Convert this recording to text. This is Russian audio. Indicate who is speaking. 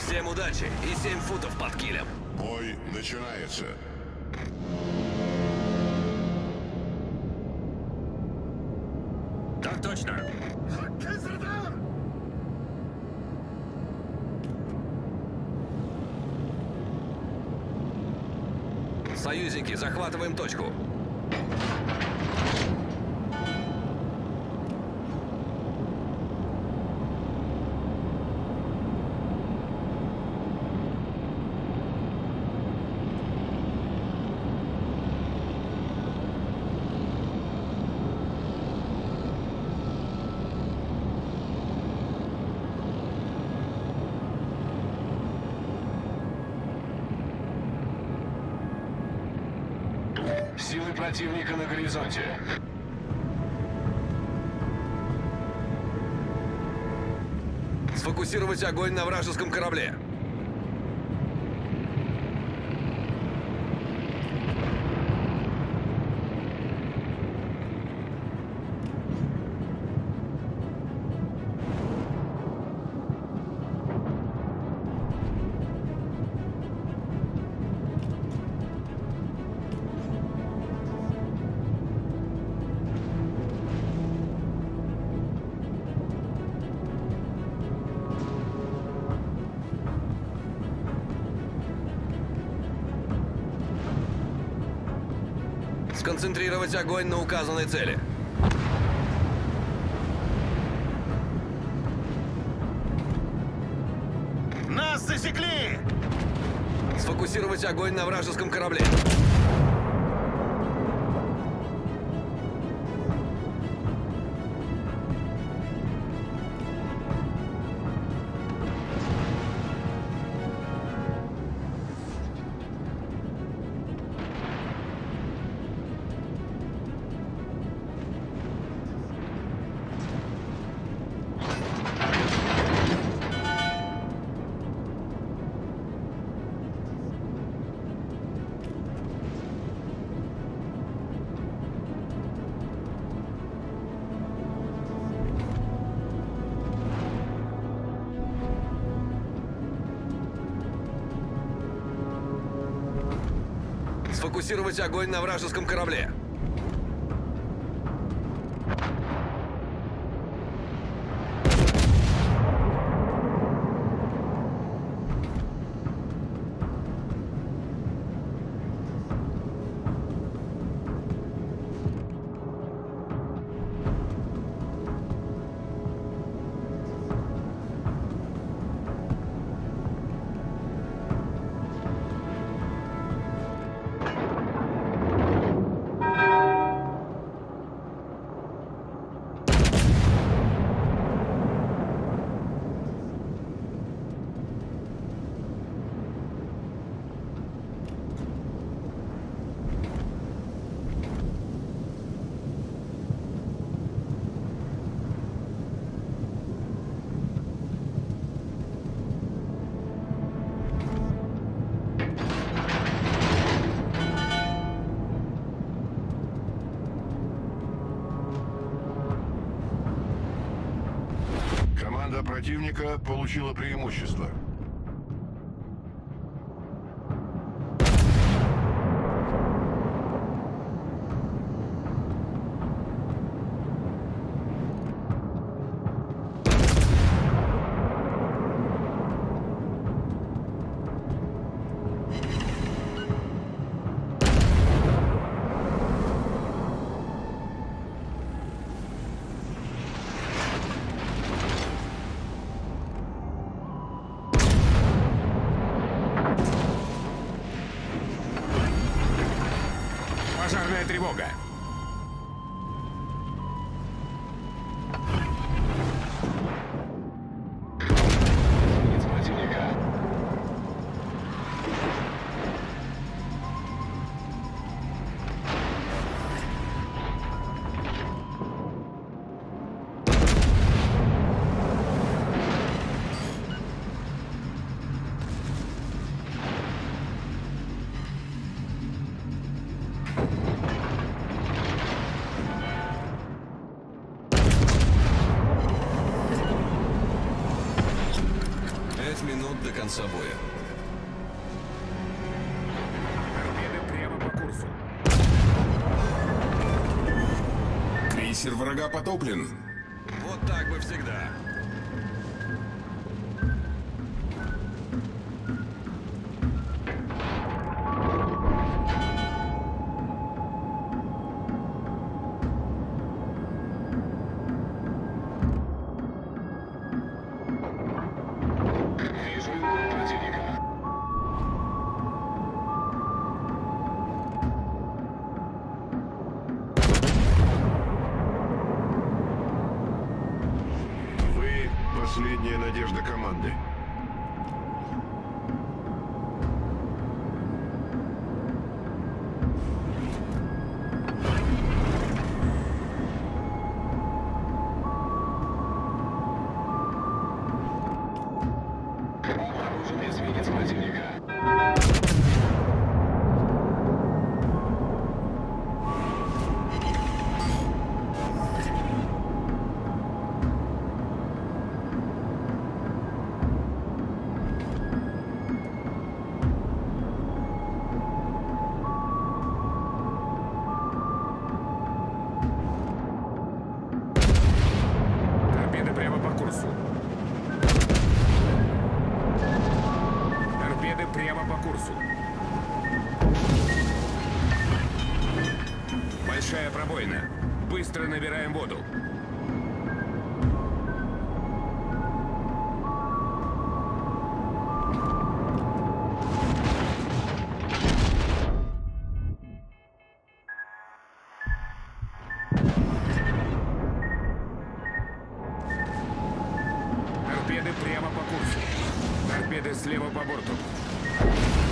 Speaker 1: Всем удачи и 7 футов под килем.
Speaker 2: Бой начинается.
Speaker 1: Так точно. Союзники, захватываем точку.
Speaker 3: Силы противника на горизонте.
Speaker 1: Сфокусировать огонь на вражеском корабле. Сконцентрировать огонь на указанной цели.
Speaker 4: Нас засекли!
Speaker 1: Сфокусировать огонь на вражеском корабле. Сфокусировать огонь на вражеском корабле.
Speaker 2: Команда противника получила преимущество.
Speaker 3: Пожарная тревога. Единиц противника.
Speaker 1: минут до конца боя.
Speaker 3: Торпеды прямо по курсу.
Speaker 5: Крейсер врага потоплен.
Speaker 1: Вот так бы всегда.
Speaker 3: Вижу ил противника.
Speaker 2: Вы — последняя надежда команды.
Speaker 3: Обнаружен эсминец противника. Торпеды прямо по курсу. Торпеды прямо по курсу. Большая пробоина. Быстро набираем воду. Торпеды прямо по курсу. Торпеды слева по борту.